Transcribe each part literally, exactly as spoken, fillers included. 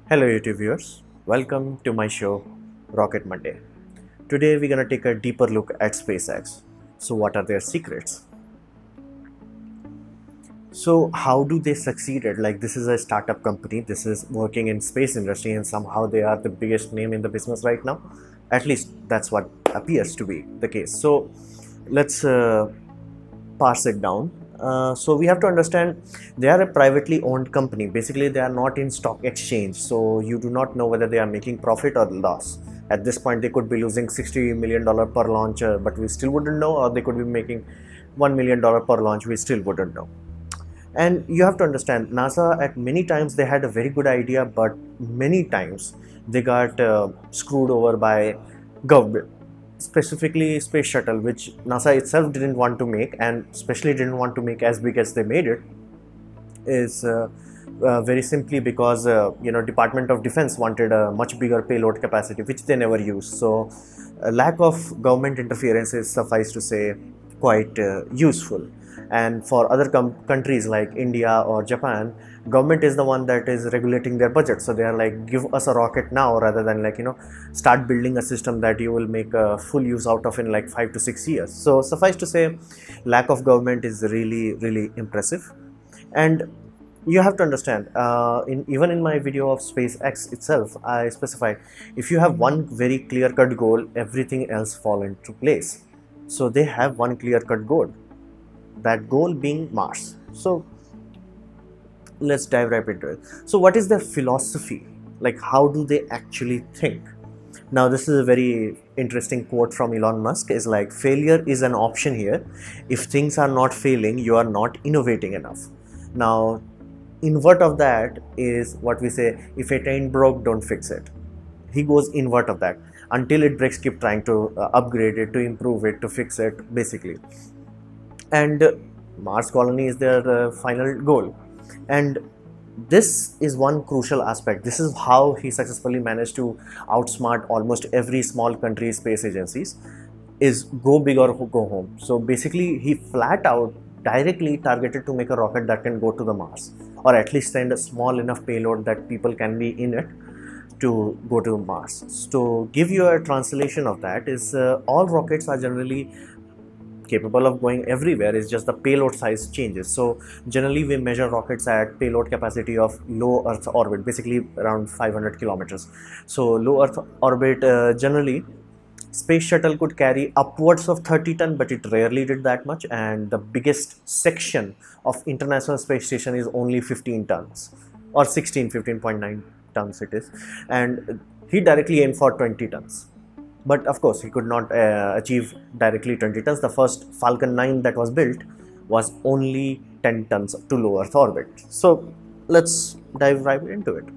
Hello YouTube viewers, welcome to my show Rocket Monday. Today we're gonna take a deeper look at SpaceX. So what are their secrets? So how do they succeeded? Like this is a startup company, this is working in space industry and somehow they are the biggest name in the business right now. At least that's what appears to be the case. So let's uh, parse it down. Uh, so we have to understand they are a privately owned company. Basically they are not in stock exchange, so you do not know whether they are making profit or loss. At this point they could be losing sixty million dollars per launch, uh, but we still wouldn't know, or they could be making one million dollars per launch, we still wouldn't know. And you have to understand NASA at many times they had a very good idea, but many times they got uh, screwed over by government, specifically space shuttle, which NASA itself didn't want to make, and especially didn't want to make as big as they made it, is uh, uh, very simply because uh, you know Department of Defense wanted a much bigger payload capacity, which they never used. So a lack of government interference is, suffice to say, quite uh, useful. And for other countries like India or Japan, government is the one that is regulating their budget, so they are like, give us a rocket now rather than like you know start building a system that you will make a full use out of in like five to six years. So suffice to say, lack of government is really really impressive. And you have to understand, uh, in even in my video of SpaceX itself, I specify if you have one very clear-cut goal, everything else fall into place. So they have one clear-cut goal, that goal being Mars. So let's dive right into it. So what is their philosophy? Like, how do they actually think? Now this is a very interesting quote from Elon Musk, is like, failure is an option here. If things are not failing, you are not innovating enough. Now invert of that is what we say, if it ain't broke, don't fix it. He goes invert of that. Until it breaks, keep trying to uh, upgrade it, to improve it, to fix it, basically. And uh, Mars colony is their uh, final goal. And this is one crucial aspect. This is how he successfully managed to outsmart almost every small country's space agencies, is go big or go home. So basically he flat out directly targeted to make a rocket that can go to the Mars, or at least send a small enough payload that people can be in it to go to Mars. So give you a translation of that is uh, all rockets are generally capable of going everywhere, is just the payload size changes. So generally we measure rockets at payload capacity of low Earth orbit, basically around five hundred kilometers. So low Earth orbit, uh, generally space shuttle could carry upwards of thirty ton, but it rarely did that much. And the biggest section of International Space Station is only fifteen tons, or sixteen, fifteen point nine tons it is. And he directly aimed for twenty tons. But of course, he could not uh, achieve directly twenty tons. The first Falcon nine that was built was only ten tons to low Earth orbit. So let's dive right into it.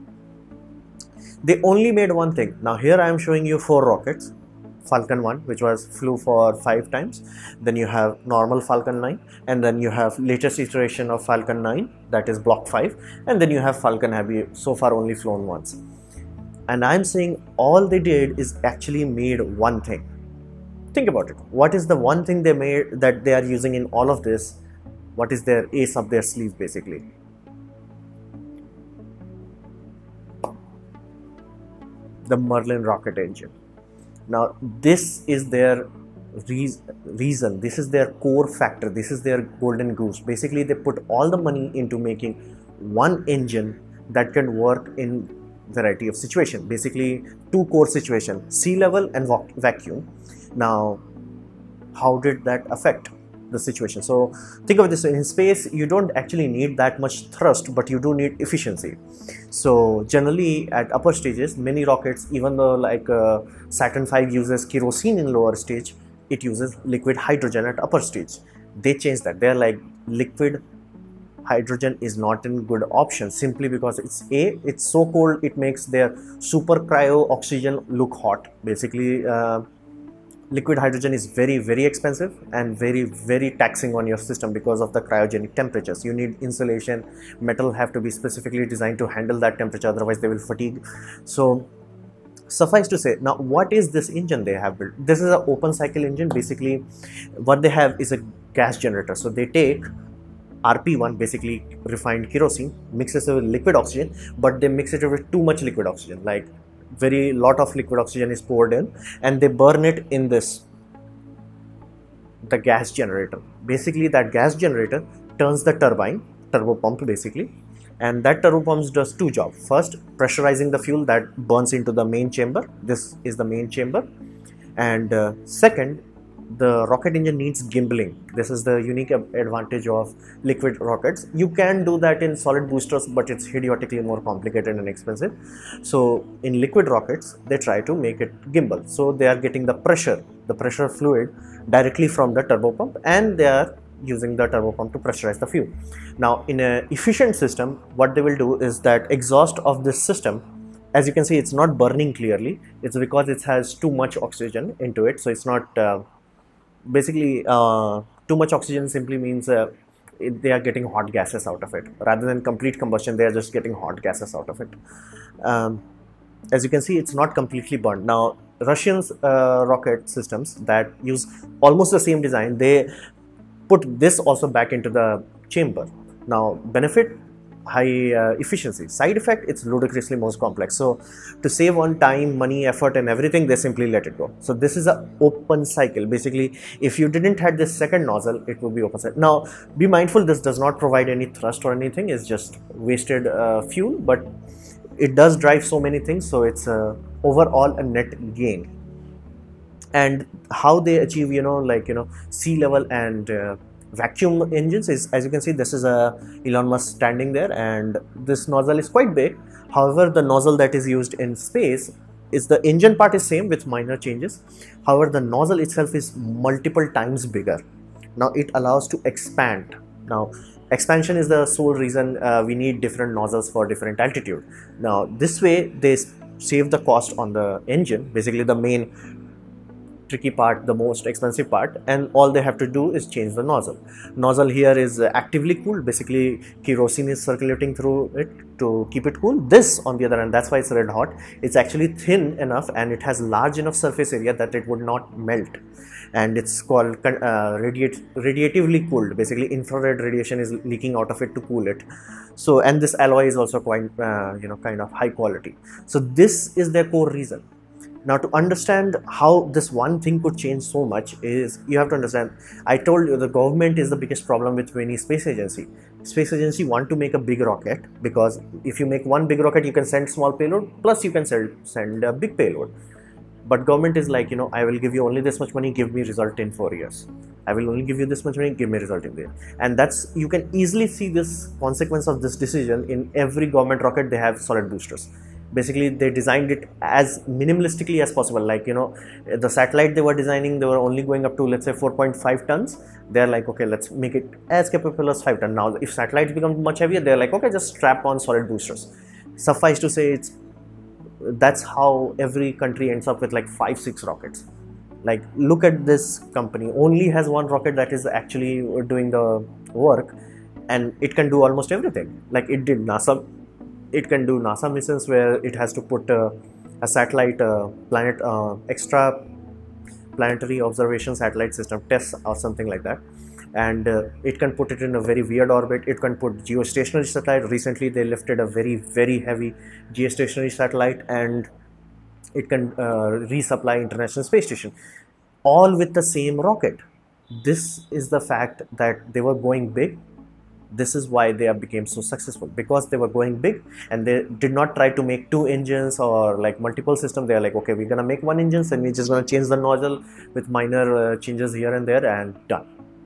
They only made one thing. Now here I am showing you four rockets. Falcon one, which was flew for five times. Then you have normal Falcon nine, and then you have latest iteration of Falcon nine, that is Block five, and then you have Falcon Heavy, so far only flown once. And I'm saying all they did is actually made one thing. Think about it. What is the one thing they made that they are using in all of this? What is their ace up their sleeve, basically? The Merlin Rocket Engine. Now this is their reason, this is their core factor, this is their golden goose. Basically they put all the money into making one engine that can work in variety of situation, basically two core situation, sea level and vacuum. Now how did that affect the situation? So think of this, in space you don't actually need that much thrust, but you do need efficiency. So generally at upper stages, many rockets, even though like uh, Saturn five uses kerosene in lower stage, it uses liquid hydrogen at upper stage. They changed that. They're like, liquid hydrogen is not a good option, simply because it's a it's so cold, it makes their super cryo oxygen look hot. Basically uh, liquid hydrogen is very very expensive and very very taxing on your system because of the cryogenic temperatures. You need insulation, metal have to be specifically designed to handle that temperature, otherwise they will fatigue. So suffice to say, now what is this engine they have built? This is an open cycle engine. Basically what they have is a gas generator. So they take R P one, basically refined kerosene, mixes it with liquid oxygen, but they mix it with too much liquid oxygen, like very lot of liquid oxygen is poured in, and they burn it in this, the gas generator. Basically that gas generator turns the turbine, turbo pump basically, and that turbo pump does two jobs. First, pressurizing the fuel that burns into the main chamber. This is the main chamber. And uh, second, the rocket engine needs gimbaling. This is the unique advantage of liquid rockets. You can do that in solid boosters, but it's idiotically more complicated and expensive. So in liquid rockets, they try to make it gimbal. So they are getting the pressure, the pressure fluid directly from the turbo pump, and they are using the turbo pump to pressurize the fuel. Now in an efficient system, what they will do is that exhaust of this system, as you can see, it's not burning clearly. It's because it has too much oxygen into it. So it's not uh, basically uh, too much oxygen simply means uh, it, they are getting hot gases out of it. Rather than complete combustion, they are just getting hot gases out of it. Um, as you can see, it's not completely burned. Now Russians uh, rocket systems that use almost the same design, they put this also back into the chamber. Now benefit, high uh, efficiency. Side effect, it's ludicrously most complex. So to save on time, money, effort and everything, they simply let it go. So this is an open cycle. Basically, if you didn't had this second nozzle, it would be open cycle. Now be mindful, this does not provide any thrust or anything. It's just wasted uh, fuel, but it does drive so many things. So it's uh, overall a net gain. And how they achieve, you know, like, you know, sea level and uh, vacuum engines is, as you can see, this is a Elon Musk standing there, and this nozzle is quite big. However, the nozzle that is used in space is, the engine part is same with minor changes. However, the nozzle itself is multiple times bigger. Now it allows to expand. Now expansion is the sole reason uh, we need different nozzles for different altitude. Now this way they save the cost on the engine, basically the main tricky part, the most expensive part, and all they have to do is change the nozzle. Nozzle here is actively cooled. Basically kerosene is circulating through it to keep it cool. This on the other hand, that's why it's red hot, it's actually thin enough and it has large enough surface area that it would not melt, and it's called uh, radiate radiatively cooled. Basically infrared radiation is leaking out of it to cool it. So, and this alloy is also quite uh, you know kind of high quality. So this is their core reason. Now to understand how this one thing could change so much is, you have to understand, I told you the government is the biggest problem with any space agency. Space agency want to make a big rocket, because if you make one big rocket, you can send small payload, plus you can send, send a big payload. But government is like, you know, I will give you only this much money, give me result in four years. I will only give you this much money, give me result in there. And that's, you can easily see this consequence of this decision in every government rocket. They have solid boosters. Basically they designed it as minimalistically as possible. Like, you know, the satellite they were designing, they were only going up to, let's say, four point five tons. They're like, okay, let's make it as capable as five ton. Now if satellites become much heavier, they're like, okay, just strap on solid boosters. Suffice to say, it's that's how every country ends up with like five six rockets. Like, look at this company, only has one rocket that is actually doing the work, and it can do almost everything. Like it did NASA. It can do NASA missions where it has to put uh, a satellite, uh, planet, uh, extra planetary observation satellite system, TESS or something like that. And uh, it can put it in a very weird orbit. It can put geostationary satellite. Recently they lifted a very, very heavy geostationary satellite, and it can uh, resupply International Space Station, all with the same rocket. This is the fact that they were going big. This is why they became so successful, because they were going big and they did not try to make two engines or like multiple systems. They are like, okay, we're gonna make one engine and we're just gonna change the nozzle with minor uh, changes here and there, and done.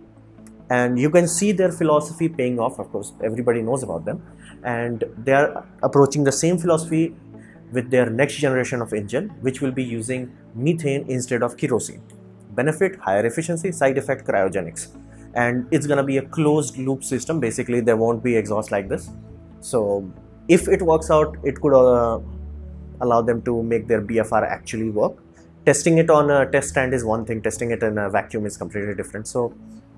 And you can see their philosophy paying off. Of course, everybody knows about them, and they are approaching the same philosophy with their next generation of engine, which will be using methane instead of kerosene. Benefit, higher efficiency. Side effect, cryogenics. And it's gonna be a closed loop system. Basically there won't be exhaust like this. So if it works out, it could uh, allow them to make their B F R actually work. Testing it on a test stand is one thing, testing it in a vacuum is completely different. So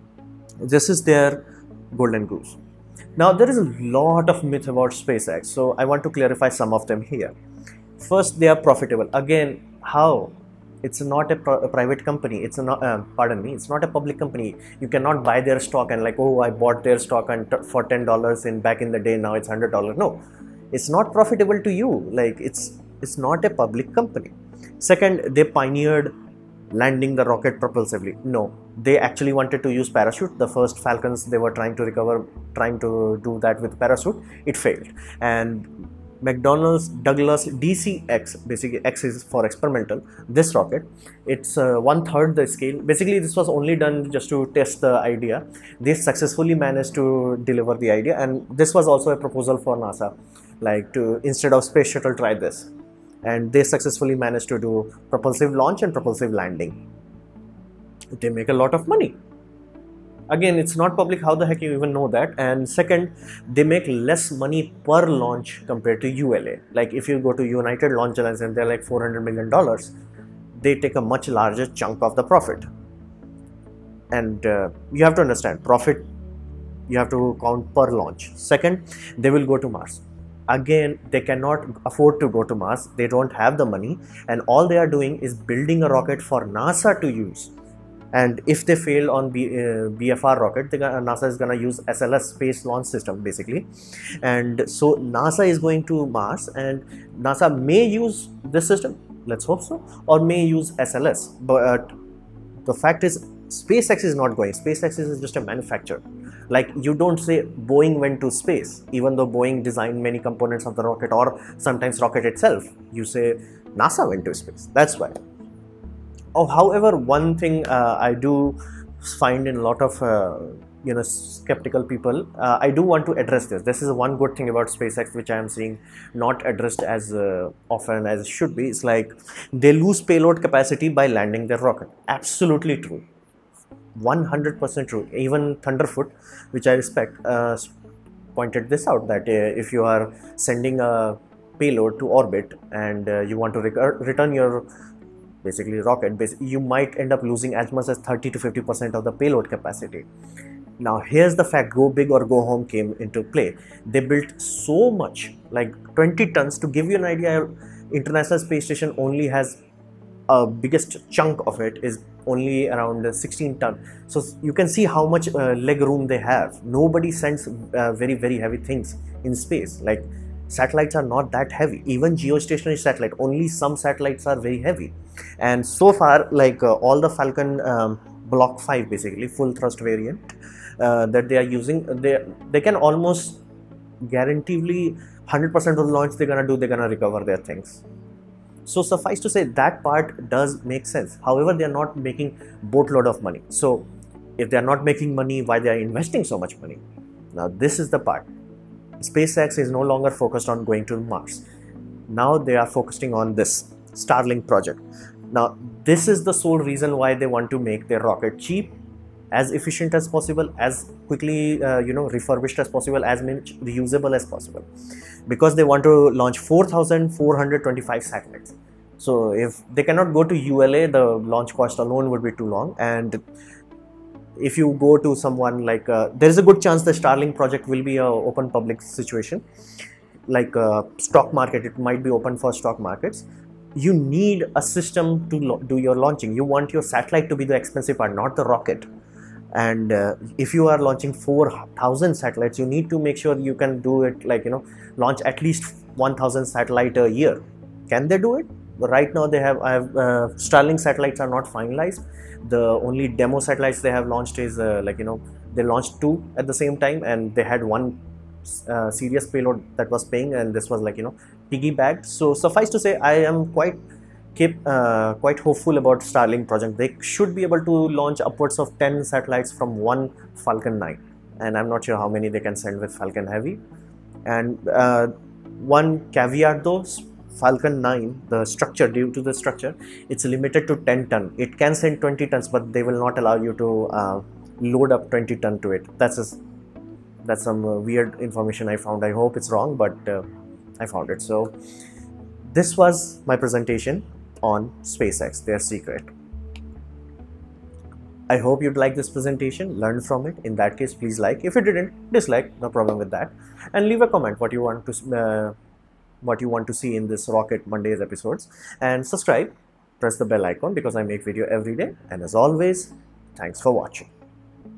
this is their golden goose. Now there is a lot of myth about SpaceX, so I want to clarify some of them here. First, they are profitable. Again, how? It's not a, a private company. It's not, uh, pardon me, it's not a public company. You cannot buy their stock and like, oh, I bought their stock and for ten dollars in back in the day, now it's one hundred dollars. No, it's not profitable to you. Like, it's it's not a public company. Second, they pioneered landing the rocket propulsively. No, they actually wanted to use parachute. The first Falcons, they were trying to recover, trying to do that with parachute. It failed. And McDonnell's Douglas D C X, basically X is for experimental, this rocket, it's uh, one third the scale. Basically, this was only done just to test the idea. They successfully managed to deliver the idea, and this was also a proposal for NASA, like to, instead of space shuttle, try this. And they successfully managed to do propulsive launch and propulsive landing. They make a lot of money. Again, it's not public. How the heck you even know that? And second, they make less money per launch compared to U L A. Like if you go to United Launch Alliance and they're like four hundred million dollars, they take a much larger chunk of the profit. And uh, you have to understand, profit, you have to count per launch. Second, they will go to Mars. Again, they cannot afford to go to Mars. They don't have the money. And all they are doing is building a rocket for NASA to use. And if they fail on B, uh, B F R rocket, they, uh, NASA is going to use S L S, Space Launch System, basically. And so NASA is going to Mars, and NASA may use this system, let's hope so, or may use S L S. But the fact is, SpaceX is not going. SpaceX is just a manufacturer. Like, you don't say Boeing went to space, even though Boeing designed many components of the rocket, or sometimes rocket itself. You say NASA went to space. That's why. Oh, however, one thing uh, I do find in a lot of uh, you know skeptical people, uh, I do want to address this. This is one good thing about SpaceX, which I am seeing not addressed as uh, often as it should be. It's like they lose payload capacity by landing their rocket. Absolutely true. one hundred percent true. Even Thunderfoot, which I respect, uh, pointed this out, that uh, if you are sending a payload to orbit and uh, you want to return your basically rocket, you might end up losing as much as thirty to fifty percent of the payload capacity. Now here's the fact, go big or go home came into play. They built so much, like twenty tons. To give you an idea, International Space Station only has a biggest chunk of it is only around sixteen ton. So you can see how much uh, leg room they have. Nobody sends uh, very very heavy things in space. Like, satellites are not that heavy. Even geostationary satellite, only some satellites are very heavy. And so far, like uh, all the Falcon um, Block five, basically full thrust variant uh, that they are using, they they can almost guaranteedly one hundred percent of the launch they're gonna do, they're gonna recover their things. So suffice to say, that part does make sense. However, they are not making boatload of money. So if they are not making money, why they are investing so much money? Now this is the part. SpaceX is no longer focused on going to Mars. Now they are focusing on this Starlink project. Now this is the sole reason why they want to make their rocket cheap, as efficient as possible, as quickly uh, you know refurbished as possible, as much reusable as possible, because they want to launch four thousand four hundred twenty-five satellites. So if they cannot go to U L A, the launch cost alone would be too long. And if you go to someone like uh, there is a good chance the Starlink project will be a open public situation, like uh, stock market. It might be open for stock markets. You need a system to do your launching. You want your satellite to be the expensive part, not the rocket. And uh, if you are launching four thousand satellites, you need to make sure you can do it, like, you know, launch at least one thousand satellite a year. Can they do it? Right now they have, I have uh, Starlink satellites are not finalized. The only demo satellites they have launched is uh, like, you know, they launched two at the same time, and they had one uh, serious payload that was paying, and this was like, you know, piggybacked. So suffice to say, I am quite keep uh, quite hopeful about Starlink project. They should be able to launch upwards of ten satellites from one Falcon nine, and I'm not sure how many they can send with Falcon Heavy. And uh, one caveat though, Falcon nine, the structure, due to the structure, it's limited to ten ton. It can send twenty tons, but they will not allow you to uh, load up twenty ton to it. That's a, that's some uh, weird information I found. I hope it's wrong, but uh, I found it. So this was my presentation on SpaceX, their secret. I hope you'd like this presentation, learn from it. In that case, please like. If you didn't, dislike, no problem with that. And leave a comment what you want to uh, what you want to see in this Rocket Mondays episodes, and subscribe press the bell icon because I make video every day. And as always, thanks for watching.